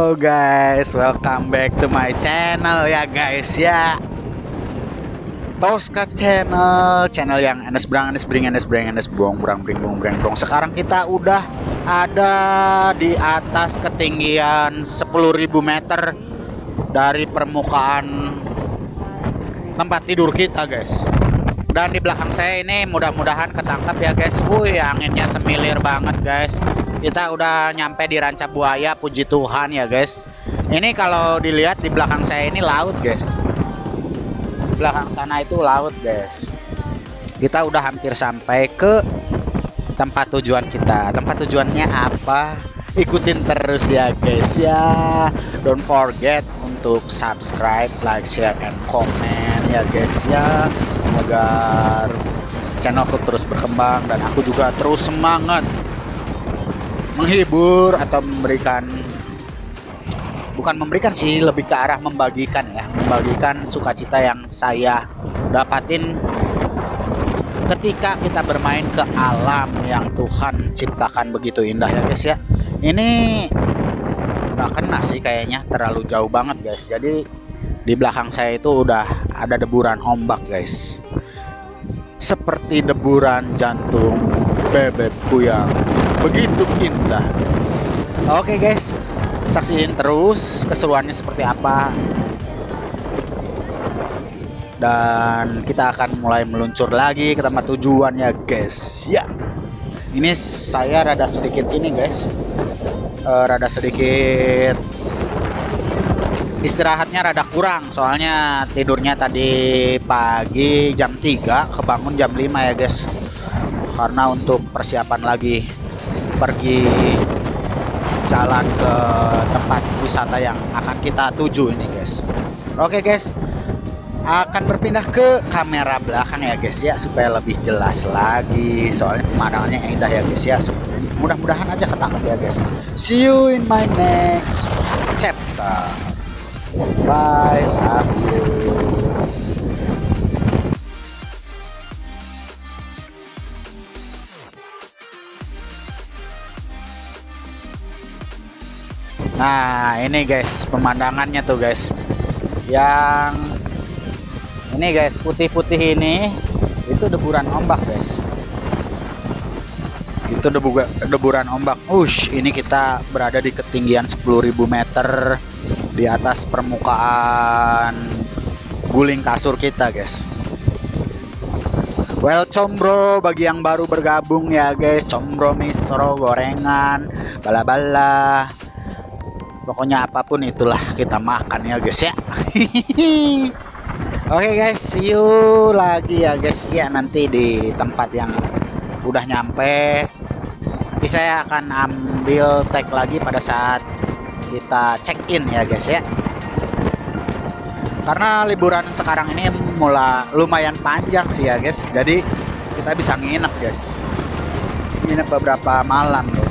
guys, welcome back to my channel ya guys ya. Tosca channel yang Enes Brang, Enes Bring, Enes Brang, Enes Buang, Brang, Bring, Buang, Brang, Brong. Sekarang kita udah ada di atas ketinggian 10.000 meter dari permukaan tempat tidur kita guys. Dan di belakang saya ini mudah-mudahan ketangkap ya guys. Wih, anginnya semilir banget guys. Kita udah nyampe di Ranca Buaya, puji Tuhan ya guys. Ini kalau dilihat di belakang saya ini laut guys. Belakang sana itu laut guys. Kita udah hampir sampai ke tempat tujuan kita. Tempat tujuannya apa? Ikutin terus ya guys ya. Don't forget untuk subscribe, like, share, and comment ya guys ya, agar channelku terus berkembang dan aku juga terus semangat menghibur atau bukan memberikan sih, lebih ke arah membagikan ya, membagikan sukacita yang saya dapatin ketika kita bermain ke alam yang Tuhan ciptakan begitu indah ya guys ya. Ini nggak kena sih kayaknya, terlalu jauh banget guys. Jadi di belakang saya itu udah ada deburan ombak guys, seperti deburan jantung bebekku yang begitu indah guys. Oke guys, saksiin terus keseruannya seperti apa, dan kita akan mulai meluncur lagi ke tempat tujuan ya guys ya. Ini saya rada sedikit ini guys, rada sedikit istirahatnya rada kurang, soalnya tidurnya tadi pagi jam 3, kebangun jam 5 ya guys, karena untuk persiapan lagi pergi jalan ke tempat wisata yang akan kita tuju ini guys. Oke guys, akan berpindah ke kamera belakang ya guys ya, supaya lebih jelas lagi, soalnya pemandangannya indah ya guys ya. Mudah-mudahan aja ketangkap ya guys. See you in my next chapter. Bye, love you. Nah ini guys pemandangannya tuh guys, yang ini guys putih-putih ini itu deburan ombak guys, itu deburan ombak. Ini kita berada di ketinggian 10.000 meter di atas permukaan guling kasur kita guys. Well combro, bagi yang baru bergabung ya guys, combro, misro, gorengan, bala-bala, pokoknya apapun itulah kita makan ya guys ya. Oke guys, see you lagi ya guys ya, nanti di tempat yang udah nyampe. Nanti saya akan ambil tag lagi pada saat kita check in ya guys ya, karena liburan sekarang ini mulai lumayan panjang sih ya guys, jadi kita bisa nginep guys, nginep beberapa malam guys.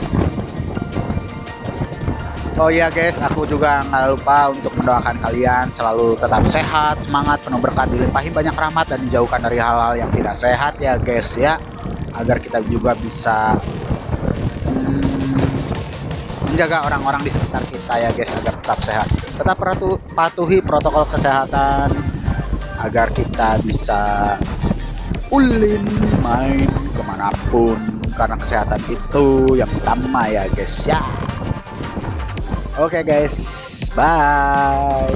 Oh iya guys, aku juga nggak lupa untuk mendoakan kalian selalu tetap sehat, semangat, penuh berkat, dilimpahi banyak rahmat, dan dijauhkan dari hal-hal yang tidak sehat ya guys ya, agar kita juga bisa menjaga orang-orang di sekitar kita ya guys, agar tetap sehat. Tetap patuhi protokol kesehatan agar kita bisa ulin main kemanapun, karena kesehatan itu yang utama ya guys ya. Oke guys, bye.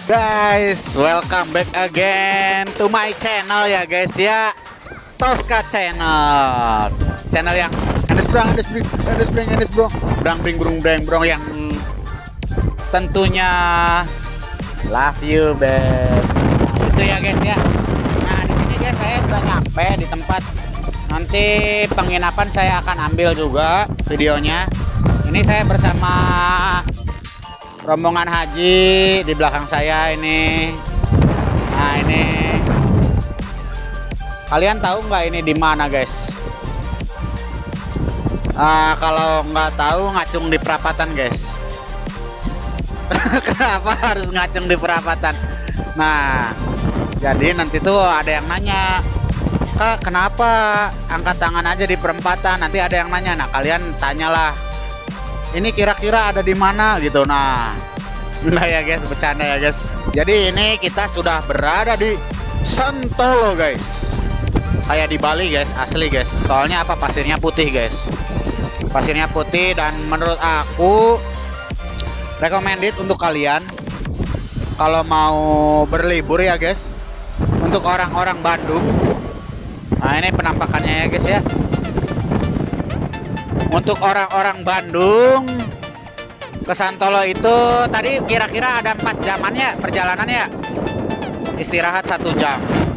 Guys, welcome back again to my channel ya guys ya. Tosca Channel. Channel yang brang yang tentunya love you babe. Nah, itu ya guys ya. Nah, di sini guys saya udah nyampe di tempat nanti penginapan, saya akan ambil juga videonya. Ini saya bersama rombongan haji di belakang saya ini. Nah, ini kalian tahu nggak ini di mana guys? Kalau nggak tahu, ngacung di perapatan guys. Kenapa harus ngacung di perapatan? Nah, jadi nanti tuh ada yang nanya, Kak, kenapa angkat tangan aja di perempatan? Nanti ada yang nanya. Nah, kalian tanyalah, ini kira-kira ada di mana gitu. Nah ya guys, bercanda ya guys. Jadi ini kita sudah berada di Santolo guys, kayak di Bali guys, asli guys. Soalnya apa, pasirnya putih guys, pasirnya putih. Dan menurut aku recommended untuk kalian kalau mau berlibur ya guys, untuk orang-orang Bandung. Nah, ini penampakannya ya guys ya. Untuk orang-orang Bandung ke Santolo itu tadi kira-kira ada 4 jamannya perjalanannya. Istirahat 1 jam.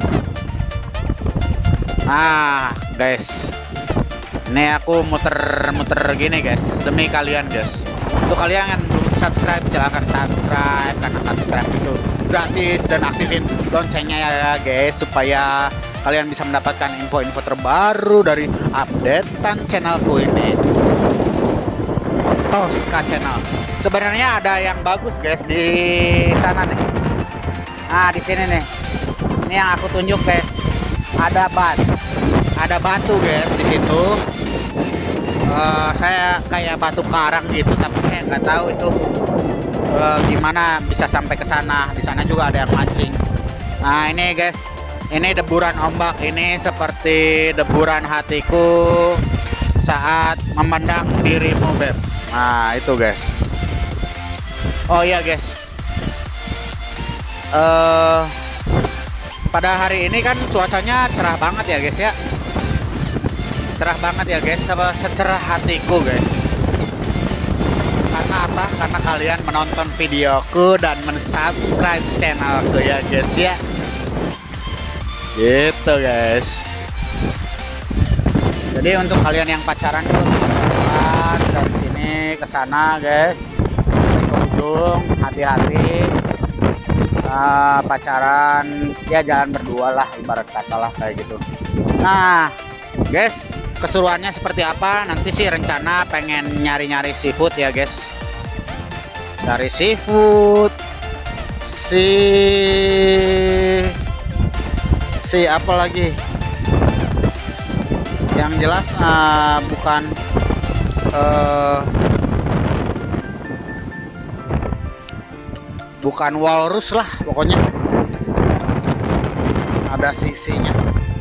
Nah guys, ini aku muter-muter gini guys demi kalian guys. Untuk kalian yang belum subscribe, silahkan subscribe, karena subscribe itu gratis, dan aktifin loncengnya ya guys, supaya kalian bisa mendapatkan info-info terbaru dari updatean channelku ini, Tosca Channel. Sebenarnya ada yang bagus guys di sana nih. Nah, di sini nih. Ini yang aku tunjuk guys. Ada batu guys di situ. Saya kayak batu karang gitu, tapi saya nggak tahu itu gimana bisa sampai ke sana. Di sana juga ada yang mancing. Nah, ini guys. Ini deburan ombak, ini seperti deburan hatiku saat memandang dirimu beb. Nah, itu guys. Oh iya guys, pada hari ini kan cuacanya cerah banget ya guys ya. Cerah banget ya guys, secerah hatiku guys. Karena apa? Karena kalian menonton videoku dan mensubscribe channelku ya guys ya. Gitu guys. Jadi untuk kalian yang pacaran itu jalan dari sini ke sana guys, ke ujung, hati-hati. Pacaran ya jalan berdua lah, ibarat kata lah kayak gitu. Nah guys, keseruannya seperti apa nanti sih, rencana pengen nyari-nyari seafood ya guys. Dari seafood si apa lagi yang jelas bukan walrus lah pokoknya, ada sisinya.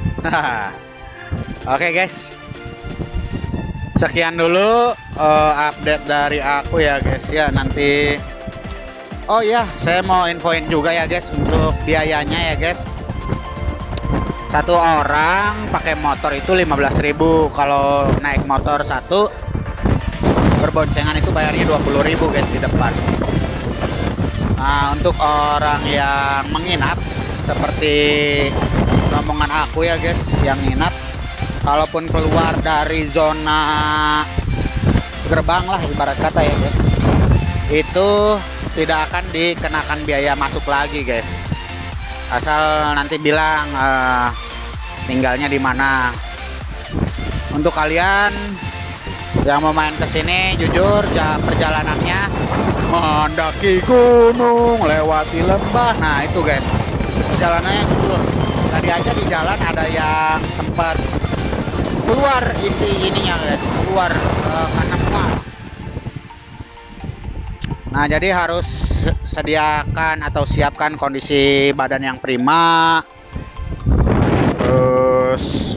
Oke guys, sekian dulu update dari aku ya guys ya. Nanti oh ya, saya mau infoin juga ya guys untuk biayanya ya guys. Satu orang pakai motor itu 15.000. Kalau naik motor satu berboncengan itu bayarnya 20.000 guys di depan. Nah, untuk orang yang menginap seperti rombongan aku ya guys, yang nginap, kalaupun keluar dari zona gerbang lah ibarat kata ya guys, itu tidak akan dikenakan biaya masuk lagi guys. Asal nanti bilang tinggalnya di mana. Untuk kalian yang mau main ke sini, jujur perjalanannya mendaki gunung, lewati lembah. Nah, itu guys, perjalanannya jujur. Tadi aja di jalan ada yang sempat keluar isi ininya guys, keluar karena mual. Nah, jadi harus sediakan atau siapkan kondisi badan yang prima. Terus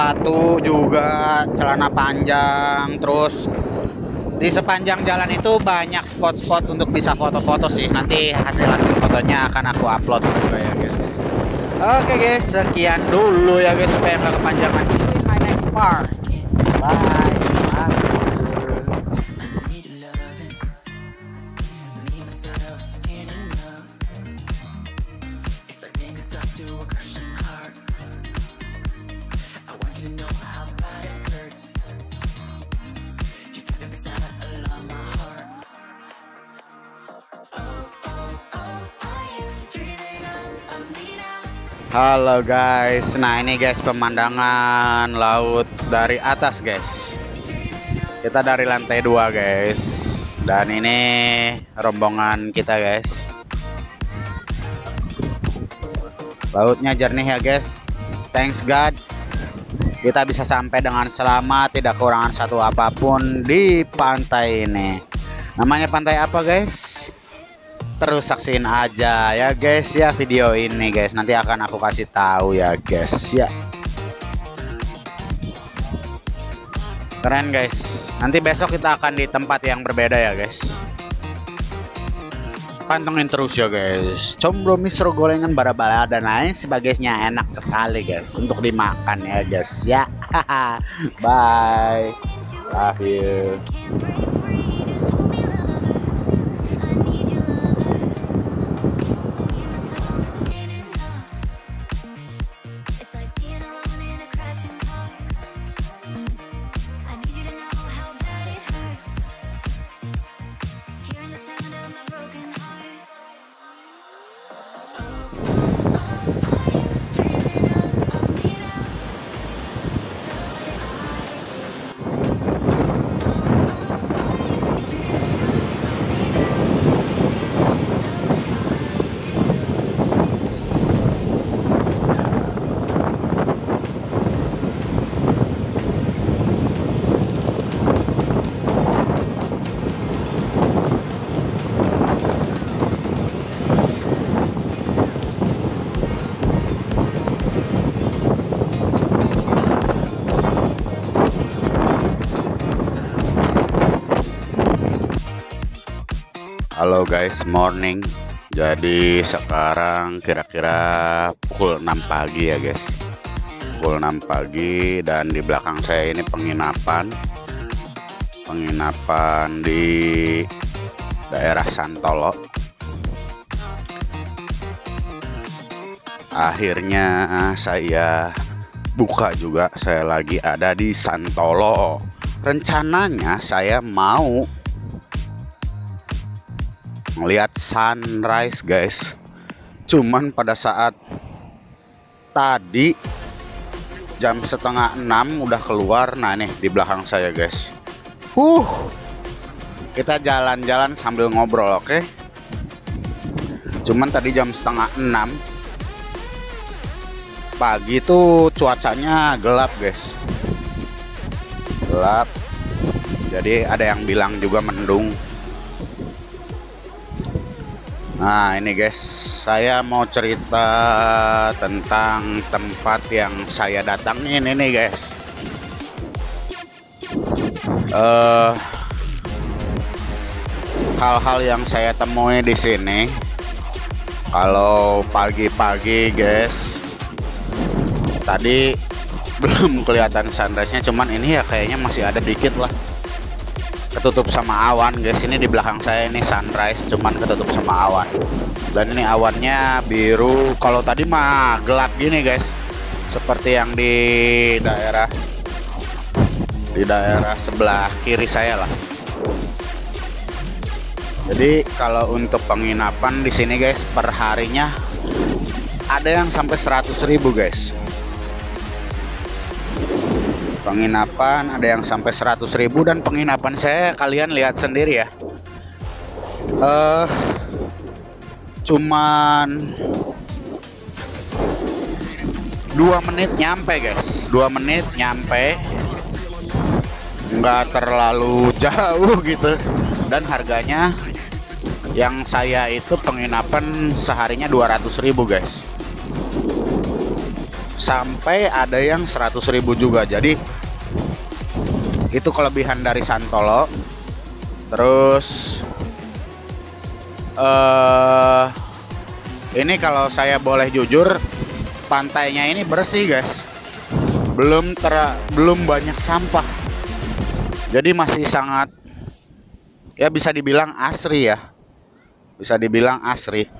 sepatu juga, celana panjang. Terus di sepanjang jalan itu banyak spot-spot untuk bisa foto-foto sih. Nanti hasil-hasil fotonya akan aku upload juga ya guys. Oke guys, sekian dulu ya guys supaya nggak kepanjangan. See you in my next part. Bye. Halo guys, nah ini guys pemandangan laut dari atas guys. Kita dari lantai 2 guys. Dan ini rombongan kita guys. Lautnya jernih ya guys. Thanks God. Kita bisa sampai dengan selamat, tidak kekurangan satu apapun di pantai ini. Namanya pantai apa guys? Terus saksiin aja ya guys ya video ini guys, nanti akan aku kasih tahu ya guys ya. Keren guys, nanti besok kita akan di tempat yang berbeda ya guys. Pantengin terus ya guys. Combro misro gorengan bara-bara dan lain sebagainya enak sekali guys untuk dimakan ya guys ya. Bye, love you. Halo guys, morning. Jadi sekarang kira-kira pukul 6 pagi ya guys. Pukul 6 pagi dan di belakang saya ini penginapan di daerah Santolo. Akhirnya saya buka juga, saya lagi ada di Santolo. Rencananya saya mau melihat sunrise guys, cuman pada saat tadi jam setengah 6 udah keluar. Nah nih di belakang saya guys, kita jalan-jalan sambil ngobrol, oke? Cuman tadi jam setengah 6 pagi tuh cuacanya gelap guys, gelap, jadi ada yang bilang juga mendung. Nah ini guys, saya mau cerita tentang tempat yang saya datangin ini guys. Hal-hal yang saya temui di sini kalau pagi-pagi guys, tadi belum kelihatan sunrise-nya, cuman ini ya kayaknya masih ada dikit lah, ketutup sama awan guys. Ini di belakang saya ini sunrise, cuman ketutup sama awan. Dan ini awannya biru. Kalau tadi mah gelap gini guys, seperti yang di daerah sebelah kiri saya lah. Jadi kalau untuk penginapan di sini guys, per harinya ada yang sampai 100.000 guys. Penginapan ada yang sampai 100.000, dan penginapan saya kalian lihat sendiri ya, cuman 2 menit nyampe guys, 2 menit nyampe, nggak terlalu jauh gitu. Dan harganya yang saya itu penginapan seharinya 200.000 guys, sampai ada yang 100.000 juga. Jadi itu kelebihan dari Santolo. Terus ini kalau saya boleh jujur, pantainya ini bersih guys, belum banyak sampah, jadi masih sangat, ya bisa dibilang asri ya, bisa dibilang asri.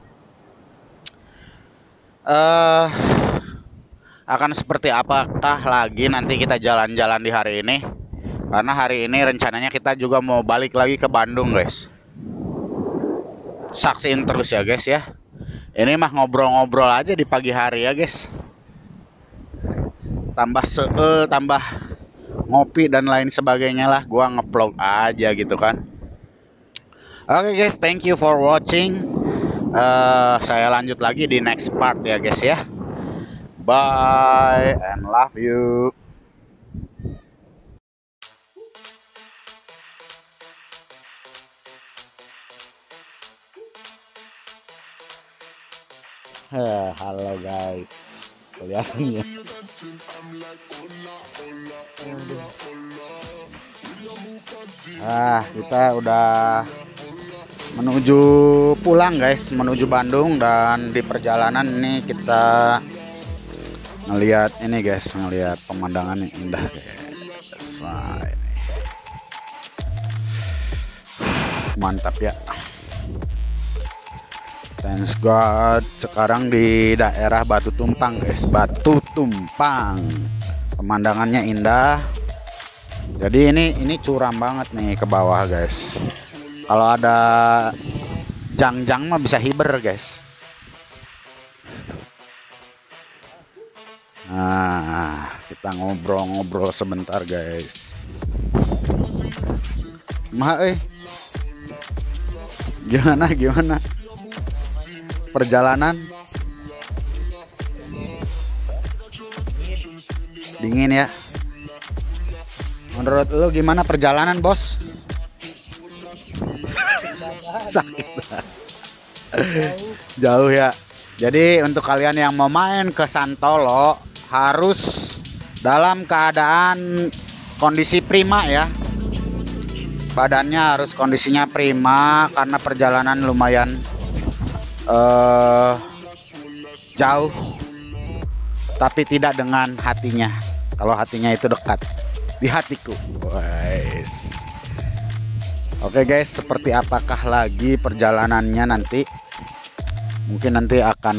Akan seperti apakah lagi nanti kita jalan-jalan di hari ini, karena hari ini rencananya kita juga mau balik lagi ke Bandung guys. Saksiin terus ya guys ya. Ini mah ngobrol-ngobrol aja di pagi hari ya guys. Tambah tambah ngopi dan lain sebagainya lah. Gua ngevlog aja gitu kan. Oke guys, thank you for watching. Saya lanjut lagi di next part ya guys ya. Bye and love you. Halo guys, kelihatannya. Kita udah menuju pulang guys, menuju Bandung, dan di perjalanan ini kita ngelihat ini guys, ngelihat pemandangan yang indah guys. Mantap ya. Thanks God, sekarang di daerah Batu Tumpang guys, Batu Tumpang. Pemandangannya indah. Jadi ini curam banget nih ke bawah guys. Kalau ada jang-jang mah bisa hiber guys. Nah, kita ngobrol-ngobrol sebentar guys. Gimana perjalanan? Dingin ya. Menurut lu gimana perjalanan bos? Sakit. Jauh ya. Jadi untuk kalian yang mau main ke Santolo harus dalam keadaan kondisi prima ya. Badannya harus kondisinya prima karena perjalanan lumayan jauh, tapi tidak dengan hatinya. Kalau hatinya itu dekat di hatiku guys. Oke guys, seperti apakah lagi perjalanannya nanti? Mungkin nanti akan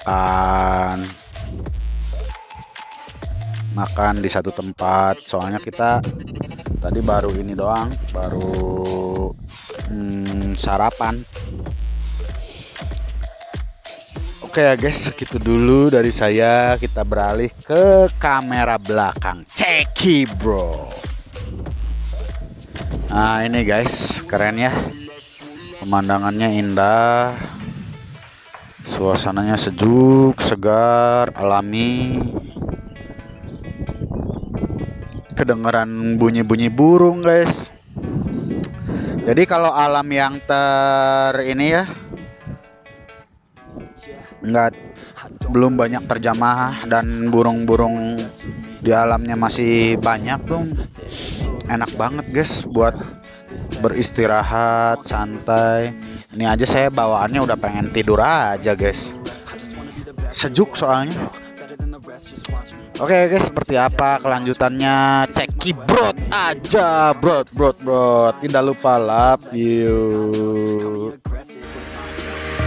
makan di satu tempat, soalnya kita tadi baru ini doang, baru sarapan. Oke ya guys, segitu dulu dari saya. Kita beralih ke kamera belakang. Ceki bro. Nah ini guys, keren ya. Pemandangannya indah, suasananya sejuk, segar, alami. Kedengeran bunyi-bunyi burung guys. Jadi kalau alam yang ini ya, belum banyak terjamah dan burung-burung di alamnya masih banyak tuh, enak banget guys buat beristirahat santai. Ini aja saya bawaannya udah pengen tidur aja guys, sejuk soalnya. Oke guys, seperti apa kelanjutannya? Ceki brot aja, brot. Tidak lupa love you.